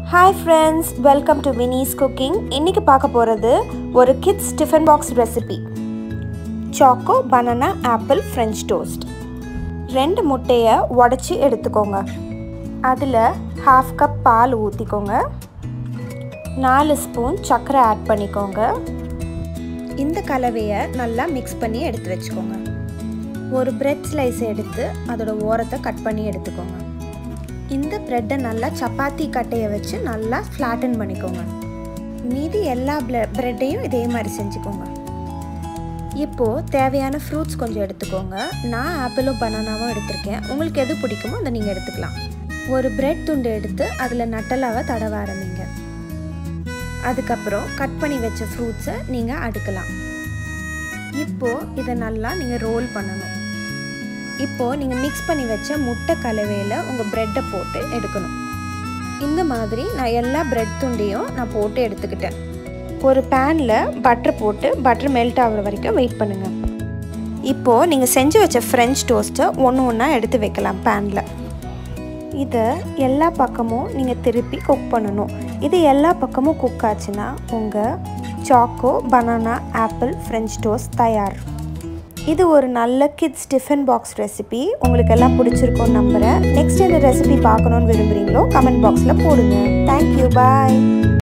Hi friends, welcome to Winnie's Cooking. இன்னைக்கு பார்க்க போறது ஒரு kids tiffin box recipe. Choco banana apple french toast. 2 முட்டையை உடைச்சி எடுத்துக்கோங்க. அதில் 1/2 கப் பால் ஊற்றிக்கோங்க. 4 ஸ்பூன் சர்க்கரை ஆட் பண்ணிக்கோங்க. இந்த கலவையை நல்லா மிக்ஸ் பண்ணி எடுத்து வச்சுக்கோங்க. ஒரு பிரெட் ஸ்லைஸ் எடுத்து அதோட ஓரத்தை கட் பண்ணி எடுத்துக்கோங்க. இந்த பிரெட்டை நல்லா சப்பாத்தி கட்டையை வச்சு நல்லா ஃப்ளாட்டன் பண்ணிக்கோங்க. மீதி எல்லா பிரெட்டையும் இதே மாதிரி செஞ்சுக்கோங்க. இப்போது தேவையான ஃப்ரூட்ஸ் கொஞ்சம் எடுத்துக்கோங்க. நான் ஆப்பிளும் பனானாவும் எடுத்திருக்கேன். உங்களுக்கு எது பிடிக்குமோ அதை நீங்கள் எடுத்துக்கலாம். ஒரு பிரெட் துண்டு எடுத்து அதில் நட்டலாவை தடவ ஆரம்பிங்க. அதுக்கப்புறம் கட் பண்ணி வச்ச ஃப்ரூட்ஸை நீங்கள் அடுக்கலாம். இப்போது இதை நல்லா நீங்கள் ரோல் பண்ணணும். இப்போது நீங்கள் மிக்ஸ் பண்ணி வச்ச முட்டை கலவையில் உங்கள் ப்ரெட்டை போட்டு எடுக்கணும். இந்த மாதிரி நான் எல்லா ப்ரெட் துண்டையும் நான் போட்டு எடுத்துக்கிட்டேன். ஒரு பேனில் பட்டர் போட்டு பட்டர் மெல்ட் ஆகிற வரைக்கும் வெயிட் பண்ணுங்கள். இப்போது நீங்கள் செஞ்சு வச்ச ஃப்ரெஞ்ச் டோஸ்ட்டை ஒன்றா எடுத்து வைக்கலாம் பேனில். இதை எல்லா பக்கமும் நீங்கள் திருப்பி குக் பண்ணணும். இது எல்லா பக்கமும் குக் ஆச்சுன்னா உங்கள் choco banana apple French toast தயார். இது ஒரு நல்ல கிட்ஸ் டிஃபன் பாக்ஸ் ரெசிபி. உங்களுக்கு எல்லாம் பிடிச்சிருக்கோன்னு நம்புகிறேன். நெக்ஸ்ட் இந்த ரெசிபி பார்க்கணுன்னு விரும்புகிறீங்களோ கமெண்ட் பாக்ஸில் போடுங்க. தேங்க்யூ, பாய்.